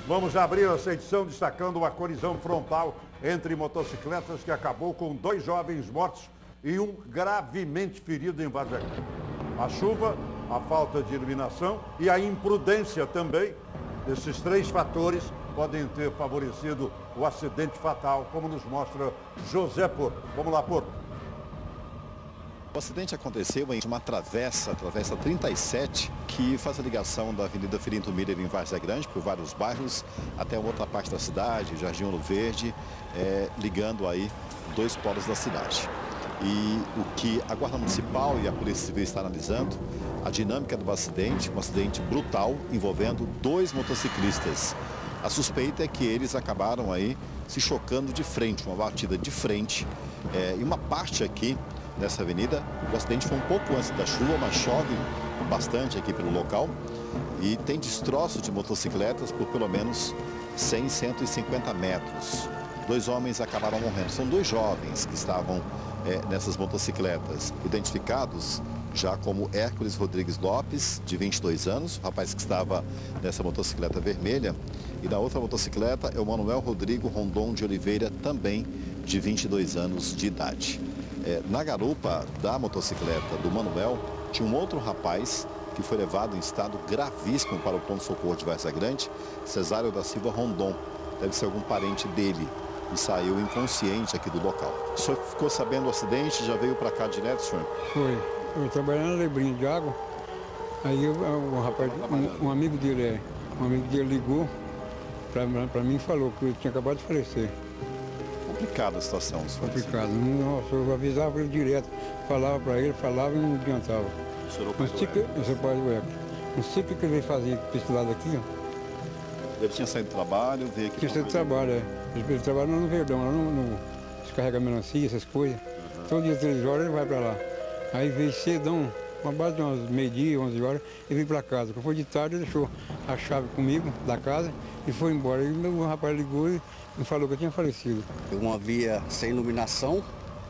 Vamos abrir essa edição destacando uma colisão frontal entre motocicletas que acabou com 2 jovens mortos e um gravemente ferido em Vargem Grande. A chuva, a falta de iluminação e a imprudência também, esses 3 fatores podem ter favorecido o acidente fatal, como nos mostra José Porto. Vamos lá, Porto. O acidente aconteceu em uma travessa 37, que faz a ligação da Avenida Firinto Miller em Várzea Grande, por vários bairros, até outra parte da cidade, Jardim Ouro Verde, ligando aí 2 polos da cidade. E o que a Guarda Municipal e a Polícia Civil estão analisando, a dinâmica do acidente, um acidente brutal envolvendo 2 motociclistas. A suspeita é que eles acabaram aí se chocando de frente, uma batida de frente, e uma parte aqui nessa avenida. O acidente foi um pouco antes da chuva, mas chove bastante aqui pelo local e tem destroços de motocicletas por pelo menos 100, 150 metros. 2 homens acabaram morrendo. São 2 jovens que estavam nessas motocicletas, identificados já como Hércules Rodrigues Lopes, de 22 anos, o rapaz que estava nessa motocicleta vermelha, e na outra motocicleta é o Manuel Rodrigo Rondon de Oliveira, também de 22 anos de idade. Na garupa da motocicleta do Manuel, tinha um outro rapaz que foi levado em estado gravíssimo para o pronto-socorro de Várzea Grande, Cesário da Silva Rondon. Deve ser algum parente dele e saiu inconsciente aqui do local. O senhor ficou sabendo do acidente, já veio para cá direto, senhor? Foi. Eu trabalhando na Lebrinha de água, aí um rapaz, um amigo dele ligou para mim e falou que eu tinha acabado de falecer. Complicada a situação, senhor. Complicado. Nossa, eu avisava ele direto, falava para ele, falava e não adiantava. O senhor Não sei o que ele veio fazer para esse lado aqui, ó. Ele tinha saído do trabalho, veio aqui. Tinha saído do trabalho, Ele trabalha no Verdão, lá no descarrega melancia, essas coisas. Todo dia 3 horas ele vai para lá. Aí veio cedão, uma base de umas meio-dia, 11 horas, ele veio para casa. Quando foi de tarde, ele deixou a chave comigo da casa e foi embora. Aí o rapaz ligou e me falou que eu tinha falecido. Uma via sem iluminação,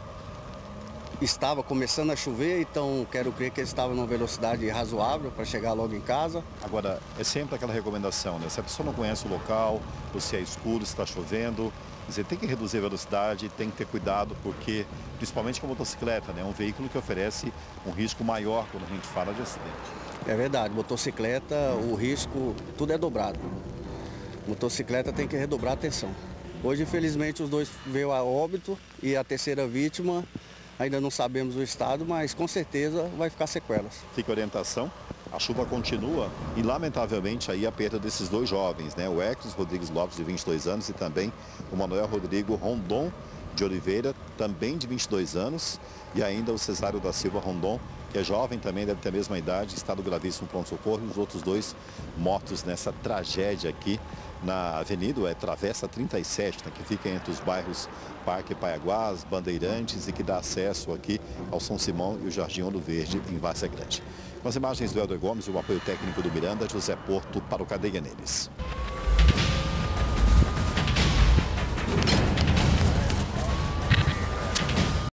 estava começando a chover, então quero crer que ele estava numa velocidade razoável para chegar logo em casa. Agora, é sempre aquela recomendação, né? Se a pessoa não conhece o local, ou se é escuro, se está chovendo, você tem que reduzir a velocidade, tem que ter cuidado, porque, principalmente com a motocicleta, né? É um veículo que oferece um risco maior quando a gente fala de acidente. É verdade, motocicleta, o risco, tudo é dobrado. Motocicleta tem que redobrar a atenção. Hoje, infelizmente, os 2 veio a óbito e a terceira vítima, ainda não sabemos o estado, mas com certeza vai ficar sequelas. Fica a orientação, a chuva continua e, lamentavelmente, aí a perda desses 2 jovens, né? O Hércules Rodrigues Lopes, de 22 anos, e também o Manuel Rodrigo Rondon de Oliveira, também de 22 anos, e ainda o Cesário da Silva Rondon, que é jovem também, deve ter a mesma idade, estado gravíssimo no pronto-socorro, e os outros 2 mortos nessa tragédia aqui na avenida, Travessa 37, né, que fica entre os bairros Parque Paiaguás, Bandeirantes e que dá acesso aqui ao São Simão e o Jardim Ouro Verde em Várzea Grande. Com as imagens do Helder Gomes e o apoio técnico do Miranda, José Porto para o Cadeia Neles.